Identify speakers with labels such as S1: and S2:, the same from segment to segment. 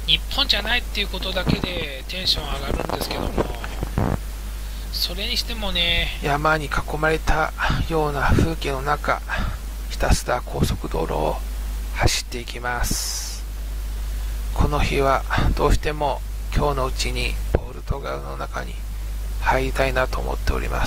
S1: 日本じゃないっていうことだけでテンション上がるんですけども、それにしてもね、
S2: 山に囲まれたような風景の中、ひたすら高速道路を走っていきます。この日はどうしても今日のうちにポルトガルの中に入りたいなと思っております。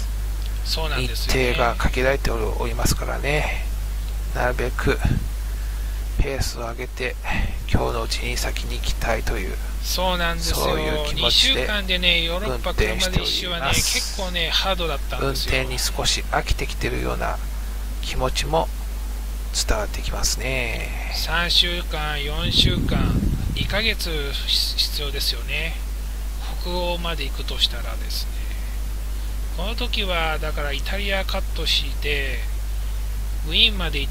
S1: そうなんですよね。
S2: 日程がかけられておりますからね、なるべくペースを上げて今日のうちに先に行きたいという、
S1: そうなんですよ。
S2: そういう気
S1: 2
S2: 持ちで
S1: 週間でね、ヨーロッパ車で一周はね、結構ね、ハードだったん
S2: 運
S1: ですよ。
S2: 転に少し飽きてきてるような気持ちも伝わってきますね。
S1: 3週間、4週間、2ヶ月必要ですよね。北欧まで行くとしたらですね。この時は、だからイタリアカットして、ウィーンまで行って、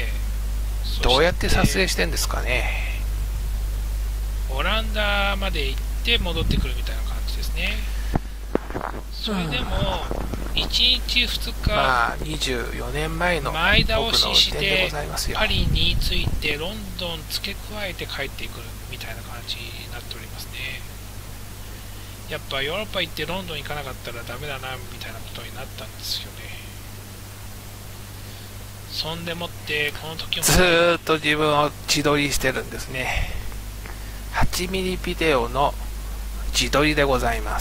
S2: どうやって撮影してんですかね。
S1: オランダまで行って戻ってくるみたいな感じですね。それでも、1日2日、
S2: まあ24年前の
S1: 前倒
S2: 僕の運
S1: しし
S2: 転でご
S1: て
S2: ざいますよ。
S1: パリに着いてロンドン付け加えて帰ってくるみたいな感じになっておりますね。やっぱヨーロッパ行ってロンドン行かなかったらダメだなみたいなことになったんですよね。そんでもってこの時も
S2: ずーっと自分を自撮りしてるんですね。8ミリビデオの自撮りでございます。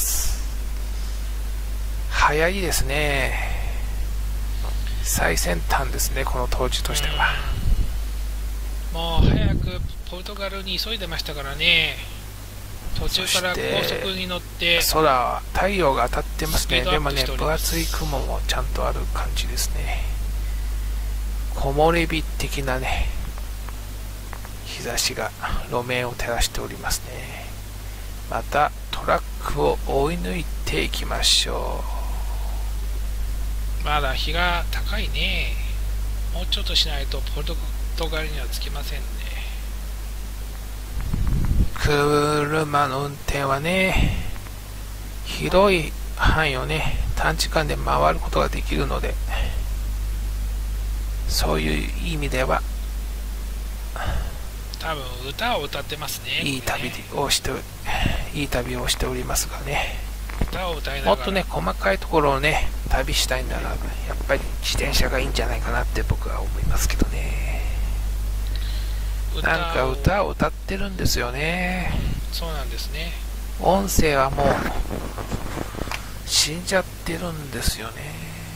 S2: 早いですね。最先端ですね、この当時としては。
S1: もう早くポルトガルに急いでましたからね。途中から高速に乗って
S2: 空は太陽が当たってますね。でもね、分厚い雲もちゃんとある感じですね。木漏れ日的なね、日差しが路面を照らしておりますね。またトラックを追い抜いていきましょ
S1: う。まだ日が高いね。もうちょっとしないとポルトガルには着きませんね。
S2: 車の運転はね、広い範囲をね、短時間で回ることができるので、そういう意味では
S1: 多分歌を歌ってますね。
S2: いい旅をしておりますがね。
S1: 歌を歌いながら
S2: もっとね、細かいところをね、旅したいんだなら、やっぱり自転車がいいんじゃないかなって僕は思いますけどね。なんか歌を歌ってるんですよね。
S1: そうなんですね。
S2: 音声はもう死んじゃってるんですよね。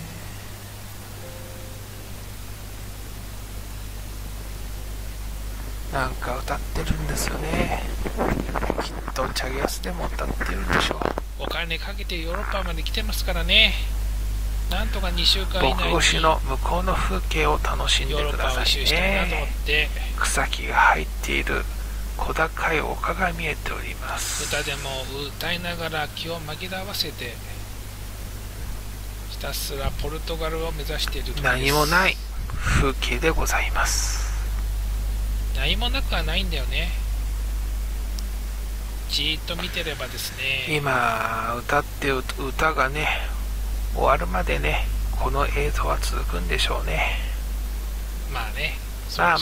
S2: なんか歌ってるんですよね。きっとチャゲアスでも歌ってるんでしょう。
S1: お金かけてヨーロッパまで来てますからね。なんとか2週間以内に
S2: 僕越しの向こうの風景を楽しんでくださいね。草木が入っている小高い丘が見えております。
S1: 歌でも歌いながら気を紛らわせてひたすらポルトガルを目指しているところです。
S2: 何もない風景でございます。
S1: 何もなくはないんだよね。じーっと見てればですね。
S2: 今歌って歌がね終わるまでね、この映像は続くんでしょうね。
S1: まあね。
S2: まあ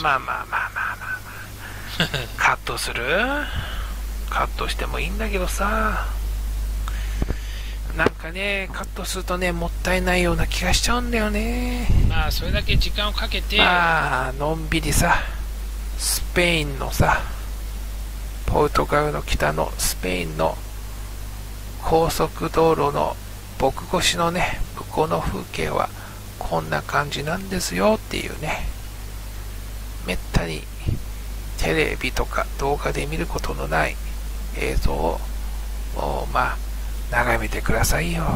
S2: カットする？カットしてもいいんだけどさ、なんかね、カットするとね、もったいないような気がしちゃうんだよね。
S1: まあそれだけ時間をかけて、
S2: まあのんびりさ、スペインのさ、ポルトガルの北のスペインの高速道路の僕越しのね、向こうの風景はこんな感じなんですよっていうね、めったにテレビとか動画で見ることのない映像をまあ眺めてくださいよ。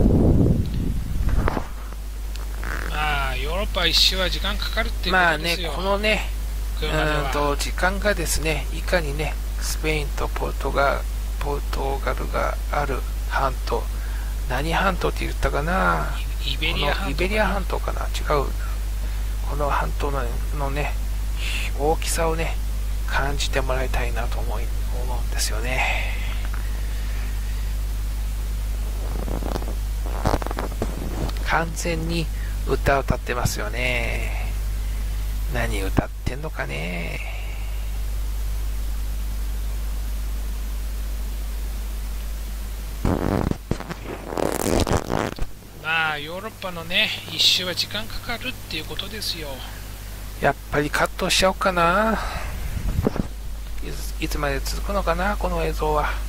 S1: まあヨーロッパ一周は時間かかるっていうことですよ。
S2: まあね、このね、時間がですね、いかにね、スペインとポルトガルがある半島、何半島って言ったかな、
S1: イベリア
S2: 半島かな、違う、この半島のね、大きさをね、感じてもらいたいなと思うんですよね。完全に歌を歌ってますよね。何歌ってんのかね。
S1: まあヨーロッパのね一周は時間かかるっていうことですよ。
S2: やっぱりカットしちゃおうかな。いつまで続くのかな、この映像は。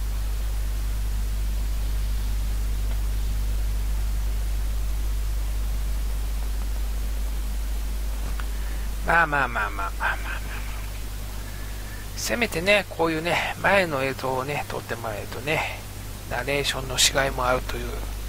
S2: まあまあまあまあまあまあまあ、せめてね、こういうね、前の映像をね、撮ってもらえるとね、ナレーションのしがいもあるという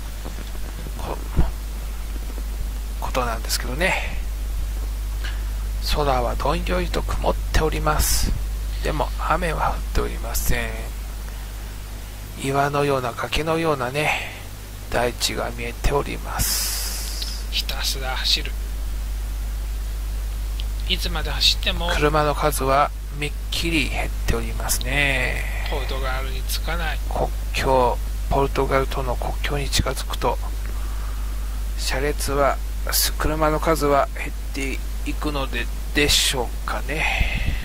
S2: ことなんですけどね。空はどんよりと曇っております。でも雨は降っておりません。岩のような崖のようなね、大地が見えております。
S1: ひたすら走る。いつまで走っても
S2: 車の数はめっきり減っておりますね。
S1: ポルトガルに着かない。
S2: ポルトガルとの国境に近づくと、車の数は減っていくのでしょうかね。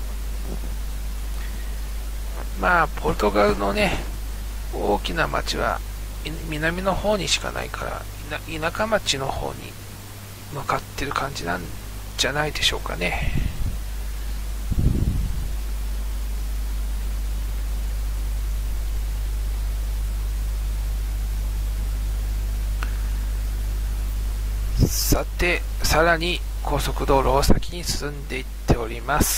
S2: まあポルトガルのね、大きな町は南の方にしかないから、田舎町の方に向かってる感じなんじゃないでしょうかね。さて、さらに高速道路を先に進んでいっております。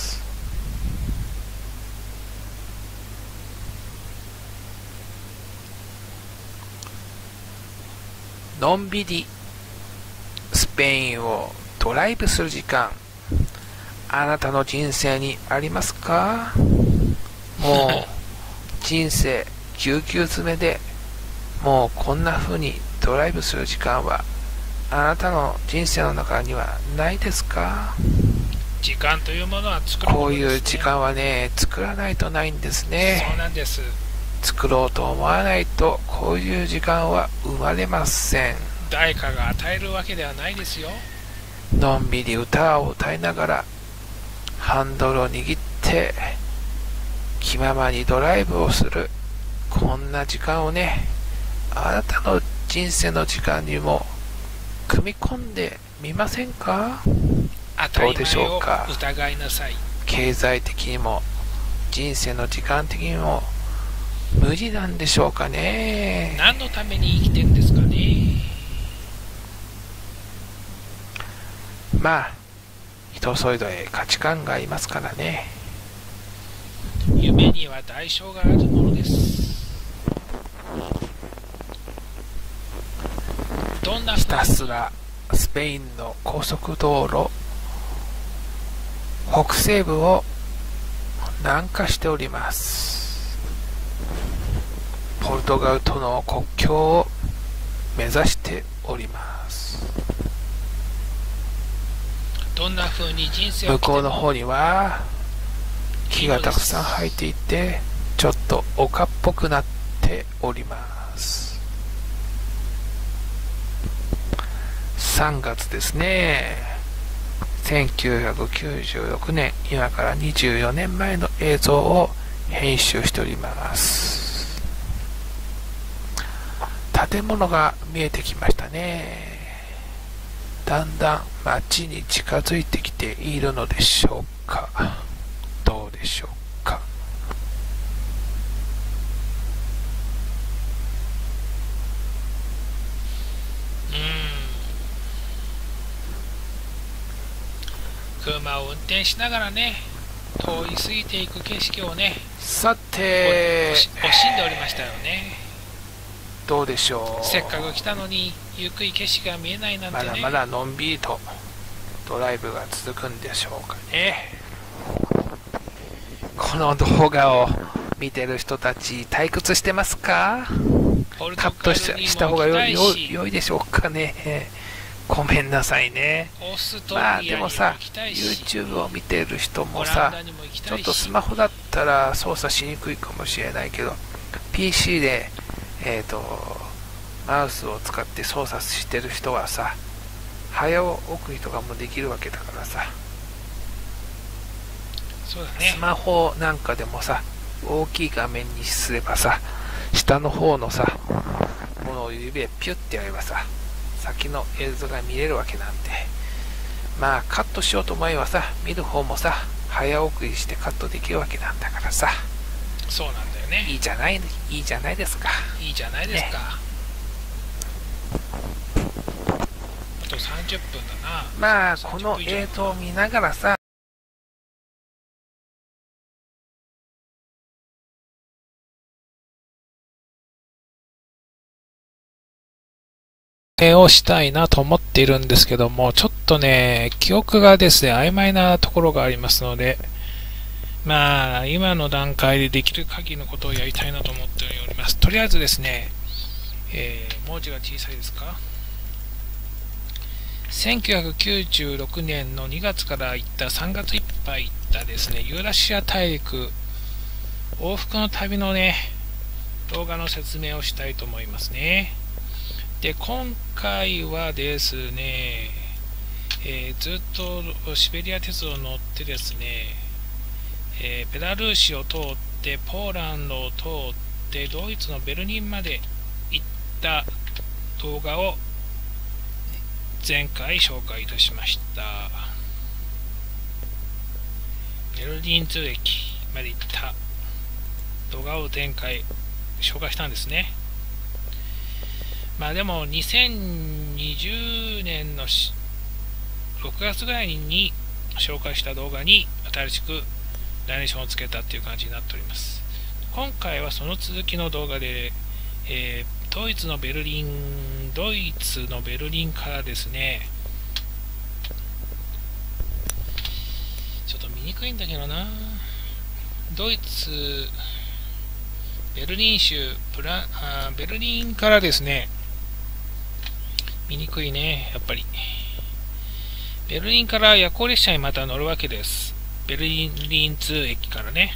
S2: のんびりスペインをドライブする時間、あなたの人生にありますか？もう人生ぎゅうぎゅう詰めで、もうこんな風にドライブする時間はあなたの人生の中にはないですか？
S1: 時間というものは作るものですね。
S2: こういう時間はね、作らないとないんですね。
S1: そうなんです。
S2: 作ろうと思わないとこういう時間は生まれません。
S1: 誰かが与えるわけではないですよ。
S2: のんびり歌を歌いながらハンドルを握って気ままにドライブをする、こんな時間をね、あなたの人生の時間にも組み込んでみませんか？どうでしょうか？
S1: 疑いなさい。
S2: 経済的にも人生の時間的にも無理なんでしょうかね。
S1: 何のために生きてんですかね。
S2: まあ人それぞれ価値観がありますからね。
S1: 夢には代償があるものです。どんな
S2: ひたすらスペインの高速道路北西部を南下しております。ポルトガルとの国境を目指しております。
S1: どんな風に人生を
S2: 向こうの方には木がたくさん生えていて、ちょっと丘っぽくなっております。3月ですね。1996年、今から24年前の映像を編集しております。建物が見えてきましたね。だんだん街に近づいてきているのでしょうか。どうでしょうか。
S1: 車を運転しながらね、通り過ぎていく景色をね、
S2: さて、
S1: 惜しんでおりましたよね。
S2: どうでしょう。
S1: せっかく来たのにゆっくり景色が見えないなんてね。
S2: まだまだのんびりとドライブが続くんでしょうかね。この動画を見てる人たち退屈してますか？カットした方が良いでしょうかね。ごめんなさいね。まあでもさ、YouTube を見てる人もさ、ちょっとスマホだったら操作しにくいかもしれないけど、 PC でマウスを使って操作してる人はさ、早送りとかもできるわけだからさ。
S1: そうだね。
S2: スマホなんかでもさ、大きい画面にすればさ、 下の方のさ、ものを指でピュッてやればさ、先の映像が見れるわけなんで、まあカットしようと思えばさ、見る方もさ、早送りしてカットできるわけなんだからさ、
S1: そうなんだよね。
S2: いいじゃないですか。
S1: いいじゃないですか。あと30分だな。
S2: まあこの映像を見ながらさ、をしたいなと思っているんですけども、ちょっとね、記憶がですね、曖昧なところがありますので、まあ、今の段階でできる限りのことをやりたいなと思っております。とりあえずですね、文字が小さいですか。1996年の2月から行った3月いっぱい行ったですね、ユーラシア大陸往復の旅のね、動画の説明をしたいと思いますね。で、今回はですね、ずっとシベリア鉄道に乗ってですね、ベラルーシを通ってポーランドを通ってドイツのベルリンまで行った動画を前回紹介いたしました。ベルリン通駅まで行った動画を前回紹介したんですね。まあでも2020年の6月ぐらいに紹介した動画に新しくナレーションをつけたっていう感じになっております。今回はその続きの動画で、ドイツのベルリンからですね、ちょっと見にくいんだけどな、ドイツベルリン州ベルリンからですね、見にくいね、やっぱりベルリンから夜行列車にまた乗るわけです。ベルリン通駅からね。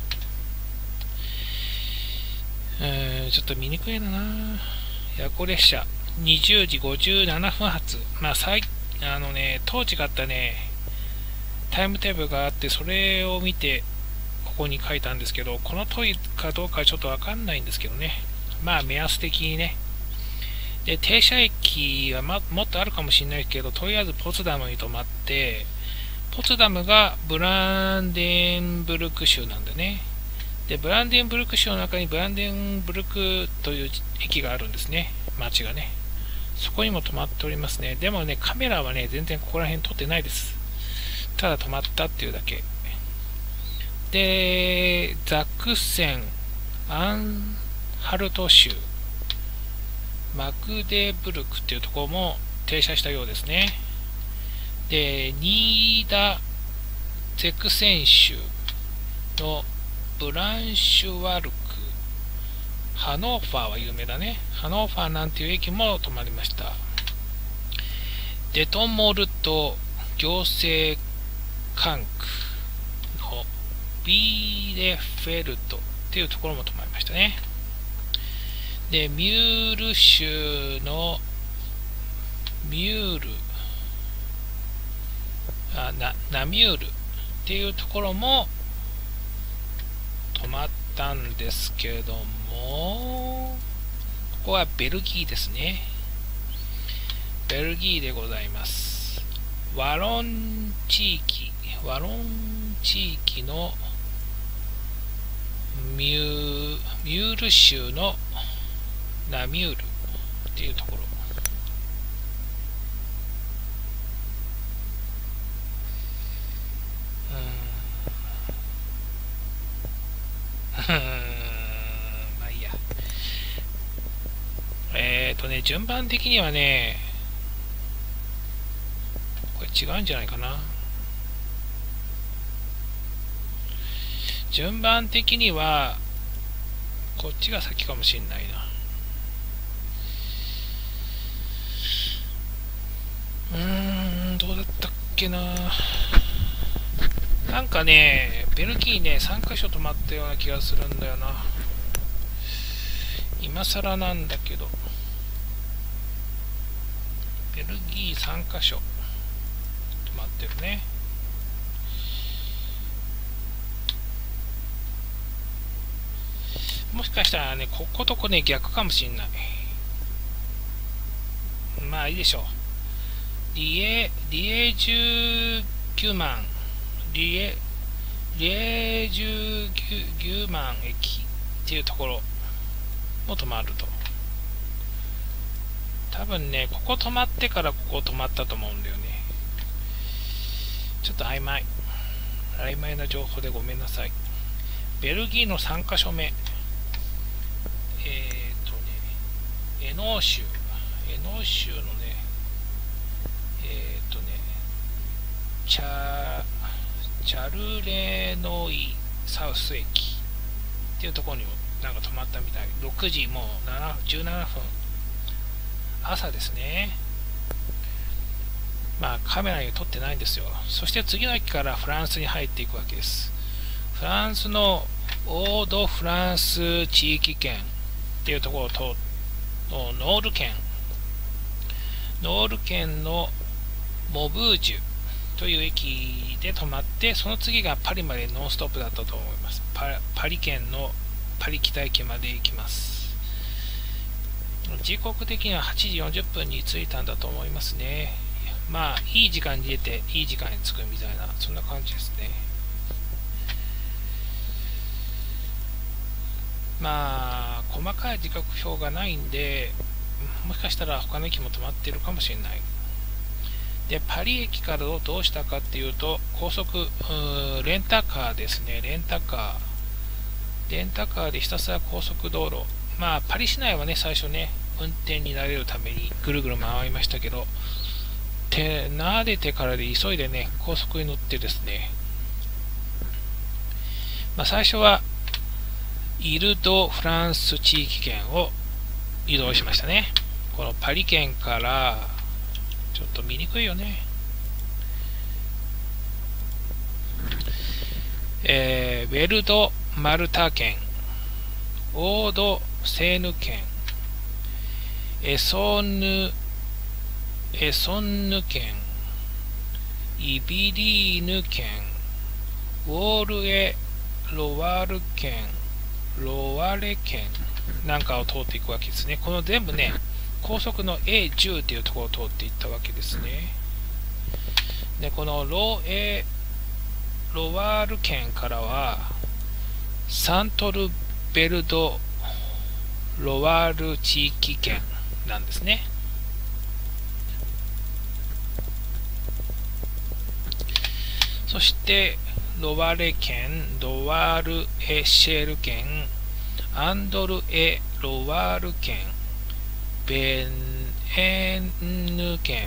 S2: ちょっと見にくいな。夜行列車20時57分発。まあ当時買ったねタイムテーブルがあって、それを見てここに書いたんですけど、この通りかどうかはちょっとわかんないんですけどね。まあ目安的にね。で、停車駅は、もっとあるかもしれないけど、とりあえずポツダムに泊まって、ポツダムがブランデンブルク州なんだね。で、ブランデンブルク州の中にブランデンブルクという駅があるんですね。町がね。そこにも泊まっておりますね。でもね、カメラはね、全然ここら辺撮ってないです。ただ泊まったっていうだけ。で、ザクセン、アンハルト州、マグデブルクっていうところも停車したようですね。で、ニーダゼクセン州のブランシュワルク、ハノーファーは有名だね。ハノーファーなんていう駅も止まりました。デトモルト行政管区のビーレフェルトっていうところも止まりましたね。で、ミュール州のナミュールっていうところも止まったんですけども、ここはベルギーですね。ベルギーでございます。ワロン地域のミュール州のナミュールっていうところ。まあいいや。順番的にはね、これ違うんじゃないかな。順番的にはこっちが先かもしんないな。どうだったっけな。なんかね、ベルギーね、3カ所止まったような気がするんだよな。今更なんだけど。ベルギー3カ所止まってるね。
S1: もしかしたらね、こことこね、逆かもしんない。まあいいでしょう。リエ19万、リエ19万駅っていうところも止まると。多分ね、ここ止まってからここ止まったと思うんだよね。ちょっと曖昧な情報でごめんなさい。ベルギーの3カ所目。エノー州のね、チャルレノイサウス駅っていうところになんか止まったみたい。6時もう17分。朝ですね。まあカメラに撮ってないんですよ。そして次の駅からフランスに入っていくわけです。フランスのオードフランス地域圏っていうところを通ってノール県のモブージュという駅で止まって、その次がパリまでノンストップだったと思います。パリ県のパリ北駅まで行きます。時刻的には8時40分に着いたんだと思いますね。まあいい時間に出ていい時間に着くみたいな、そんな感じですね。まあ細かい時刻表がないんで、もしかしたら他の駅も止まっているかもしれない。でパリ駅からどうしたかっていうと、高速レンタカーですね。レンタカーでひたすら高速道路、まあパリ市内はね、最初ね運転に慣れるためにぐるぐる回りましたけど、慣れてからで急いでね高速に乗ってですね、まあ、最初はイルド・フランス地域圏を移動しましたね。このパリ県からちょっと見にくいよね。ウェルド・マルタ県、オード・セーヌ県、エソンヌ県、イビリーヌ県、ウォールエ・ロワール県、ロワレ県なんかを通っていくわけですね。この全部ね、高速の A10 というところを通っていったわけですね。で、このロワール県からは、サントルベルド・ロワール地域圏なんですね。そしてロワレ県、ロワール・エシェル県、アンドル・エ・ロワール県、ベエンヌ県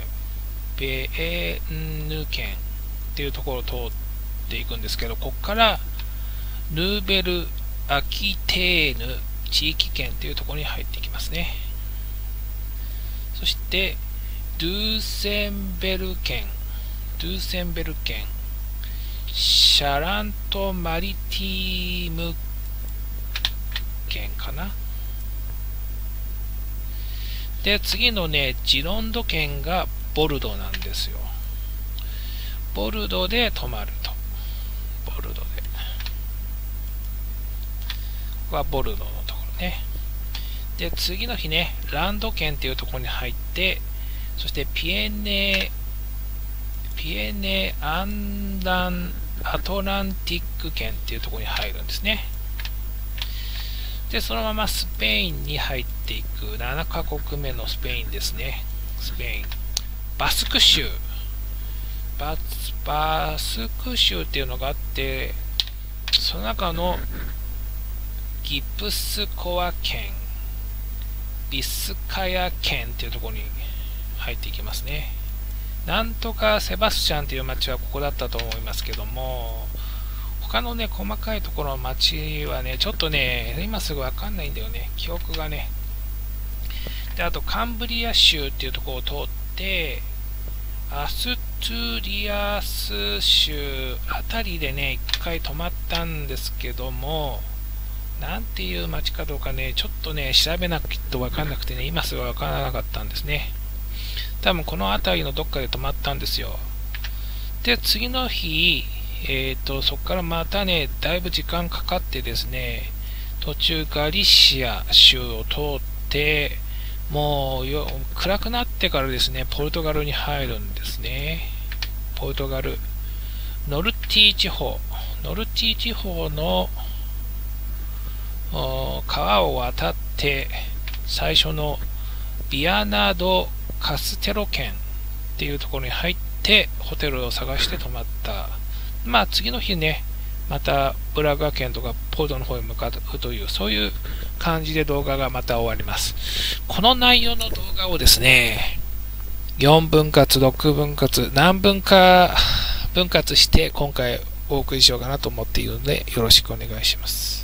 S1: っていうところを通っていくんですけど、ここからヌーベル・アキテーヌ地域圏っていうところに入っていきますね。そしてドゥーセンベル県、シャラントマリティム県かな。で、次のね、ジロンド県がボルドーなんですよ。ボルドーで止まると。ここはボルドーのところね。で、次の日ね、ランド県っていうところに入って、そしてピエネアンダンアトランティック圏っていうところに入るんですね。で、そのままスペインに入っていく7カ国目のスペインですね。バスク州っていうのがあって、その中のギプスコア県、ビスカヤ県っていうところに入っていきますね。なんとかセバスチャンという町はここだったと思いますけども、他のね、細かいところの町はね、ちょっとね、今すぐわかんないんだよね、記憶がね。で、あとカンブリア州っていうところを通って、アストゥリアス州あたりでね、一回止まったんですけども、なんていう町かどうかね、ちょっとね、調べなきゃわかんなくてね、今すぐわからなかったんですね。多分この辺りのどっかで止まったんですよ。で、次の日、そこからまたね、だいぶ時間かかってですね、 途中ガリシア州を通って、もう暗くなってからですね、ポルトガルに入るんですね。ポルトガル、ノルティ地方の川を渡って、最初のビアナド・カステロ県っていうところに入って、ホテルを探して泊まった。まあ次の日ね、またブラガ県とかポルトの方へ向かうという、そういう感じで動画がまた終わります。この内容の動画をですね、4分割、6分割、何分か分割して今回お送りしようかなと思っているので、よろしくお願いします。